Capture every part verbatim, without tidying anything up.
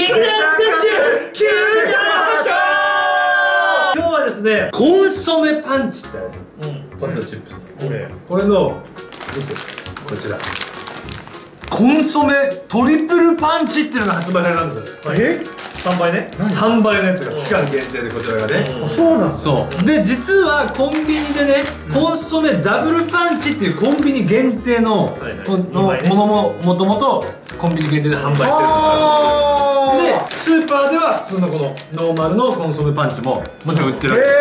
劇団スカッシュ急上昇。今日はですね、コンソメパンチってあるじゃん、ポテトチップス。これこれの見て、こちらコンソメトリプルパンチっていうのが発売されたんですよ。 えさんばいね。 さんばいのやつが期間限定でこちらがね。 そうなんですそうで、実はコンビニでね、コンソメダブルパンチっていうコンビニ限定のものももともとコンビニ限定で販売してるのがあるんですよ。でスーパーでは普通のこのノーマルのコンソメパンチももちろん売ってるわけです。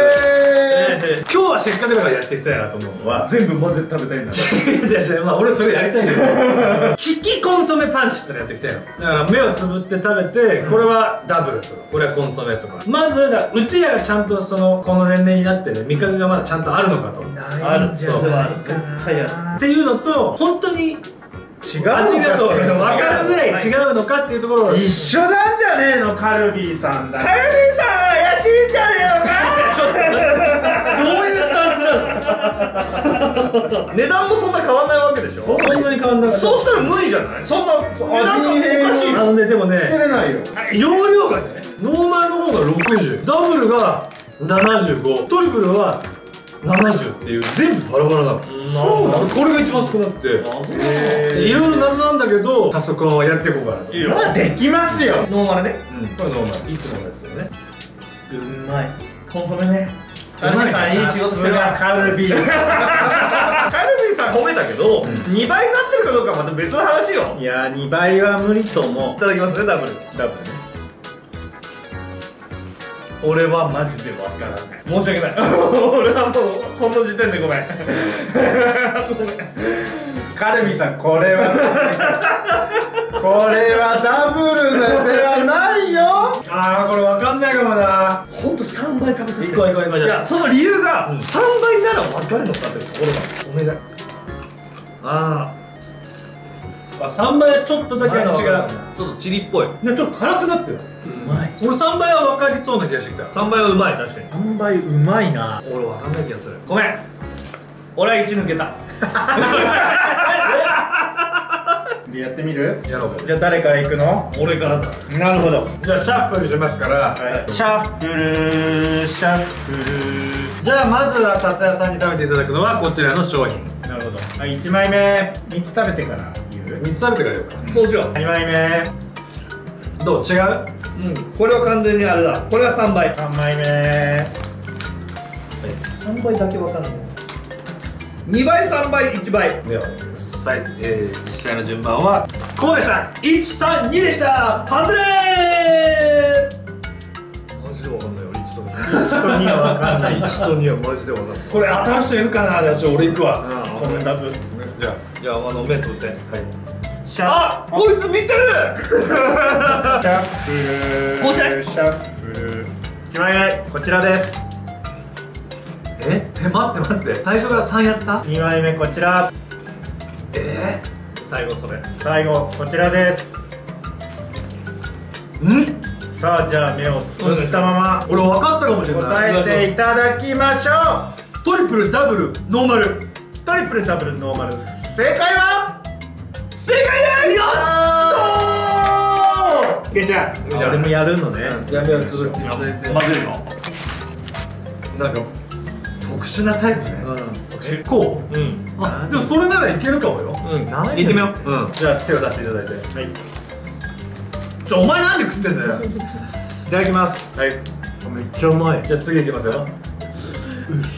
今日はせっかくだからやっていきたいなと思うのは、全部混ぜて食べたいんだ。違う違う、まあ俺それやりたいんだけど、利きコンソメパンチってのやっていきたいの。だから目をつぶって食べて、これはダブルとかこれはコンソメとか、まずだうちらがちゃんとそのこの年齢になってね、味覚がまだちゃんとあるのかと。 ある、そうある、絶対あるっていうのと、本当に違う味がそう分かるぐらい違うのかっていうところを。 一緒なんじゃねえの、カルビーさんだ。カルビーさんは怪しいんじゃねえのか。 ちょっとどういうスタンスなの。 値段もそんな変わんないわけでしょ。 そんなに変わんない。 そうしたら無理じゃない。そんな値段がおかしい。 あのね、でもね、 作れないよ。 容量がね、ノーマルの方がろくじゅう、ダブルがななじゅうご、トリプルはななじゅうっていう、全部バラバラなの。そうなの。これが一番少なくて、いろいろ謎なんだけど、早速このままやっていこうかなと。 まあできますよ。ノーマルね。 うん、これノーマル、いつものやつだよね。 うまい。コンソメね。カルビーさんいい仕事するわ。カルビーさん。カルビーさん褒めたけど、にばいになってるかどうかはまた別の話よ。いやー、にばいは無理と思う。いただきますね、ダブル。ダブルね。俺はマジでわからない。申し訳ない。俺はもうこの時点でごめん。カルビさん、これはこれはダブルではないよ。 ああ、これわかんないかもな。 ほんとさんばい食べさせて。 いこういこういこう。 いや、その理由がさんばいならわかるのかっていうところだ。 お願い。ああ、さんばいはちょっとだけ味がちょっとチリっぽいね。ちょっと辛くなってる。うまい。俺さんばいは分かりそうな気がしてきた。 さんばいはうまい。確かにさんばいうまいな。 俺分かんない気がする。 ごめん、俺はいち抜けた。でやってみる。 やろうか。 じゃあ誰から行くの。俺からだ。なるほど。 じゃあシャッフルしますから、 シャッフルシャッフル。 じゃあまずは達也さんに食べていただくのはこちらの商品。 なるほど。はい、いちまいめみっつ食べてから言う。 みっつ食べてから言うか。 そうしよう。にまいめどう、違う。 うん、これは完全にあれだ。これはさんばい。さんまいめさんばいだけわかんない。にばい、さんばい、いちばい。 では、さい、えー、実際の順番はこうでした。いち、さん、にでした。外れー。マジでわかんないよ。いちとに。いちとにはわかんない。いちとにはマジでわかんない。これ当たる人いるかな。じゃあちょ俺行くわ。 ごめんだぶ。 じゃあ、じゃああの目つぶって。はい。 シャあ、こいつ見てる。シャッフル。 こうして。 シャッフル。いちまいめこちらです。 え、え、待って待って。最初からさんやった。 にまいめこちら。 えー、最後それ。 最後こちらです。 ん？ さあ、じゃあ目をつぶったまま俺分かったかもしれない。 答えていただきましょう。 トリプルダブルノーマル。 トリプルダブルノーマル。正解は正解です。やったー。けんちゃん、 俺もやるのね。 やめを続けていただいて。 混ぜるの。 なんか特殊なタイプね。 うん。 こう。うん。あ、でもそれならいけるかもよ。 うん。行ってみよう。 うん。じゃあ手を出していただいて。 はい。 ちょ、お前なんで食ってんだよ。 いただきます。 はい。 めっちゃうまい。 じゃあ次いきますよ。 うっす。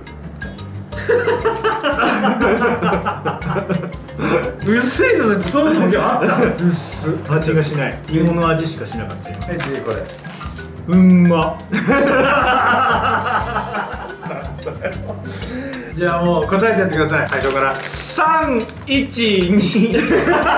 薄いのってそもそも今日あった。 うっす。味がしない。芋の味しかしなかった今。 はい、次これ。 うんま。 じゃあもう答えてやってください。最初から。 三一二。じゃ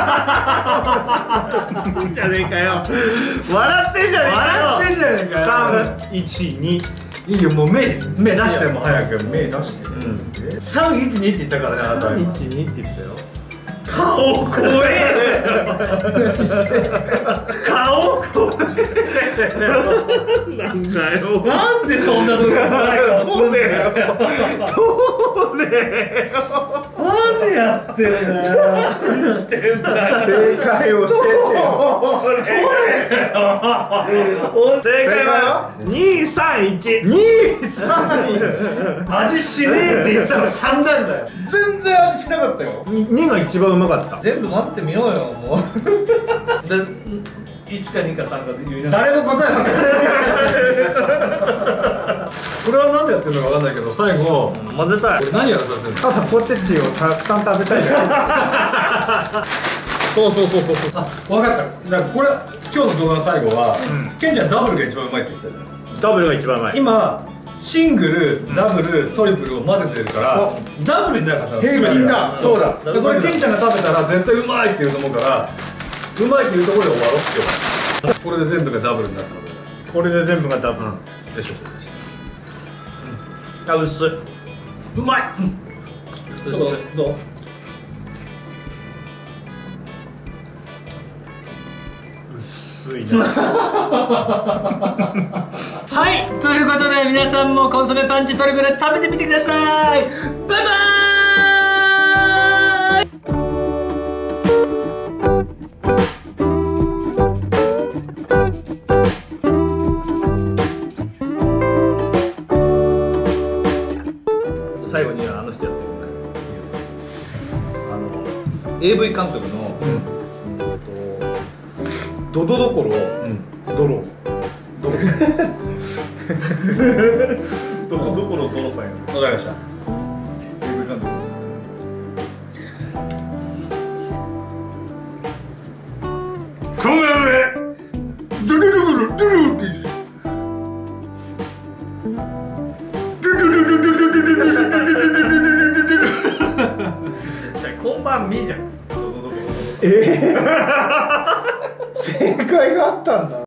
ねえかよ。笑ってんじゃねえかよ。 笑ってんじゃねえかよ。 三一二。 いいよ、もう目目出しても早く。 目出して。 うん。三一二って言ったからね、あなた。 三一二って言ったよ。 顔怖え。顔怖え。なんだよ。なんでそんなとこ怖い顔すんだよ。 通ねえよ。 何やってんだよ。何してんだよ。 正解教えてよ。正解はにさんいち。にさんいち。 味しねえって言ってたのさんなんだよ。全然味しなかったよ。 にが一番うまかった。 全部混ぜてみようよ、もう。 でいちかにかさんか言いながら誰も答え分かんない。これは何でやってるのか分かんないけど、最後混ぜたい。 これ何やらされてるの？ ただポテチをたくさん食べたいだそうそうそうそうそう。あ、分かった。だからこれ今日の動画の最後は、ケンちゃんダブルが一番うまいって言ってたよね。 ダブルが一番うまい。 今シングル、ダブル、トリプルを混ぜてるから、ダブルになるから平均だ。そうだ。 でこれケンちゃんが食べたら絶対うまいって言うと思うから、うまいっていうところで終わろうってよ。これで全部がダブルになったはずだ。 これで全部がダブル。 よしよしよし。 あ、薄い。 うまい。 薄い。 どう？ 薄いな。 はい、ということで皆さんもコンソメパンチトリプル食べてみてください。バイバーイ。 最後にはあの人やってるあの エーブイ 監督の、うん、ドドどころ、うん、ドロドロさんドドどころドロさんや。 わかりました。 エーブイ 監督この上ドゥルルルルドゥルって言う。 今晩見じゃん。ええ正解があったんだ。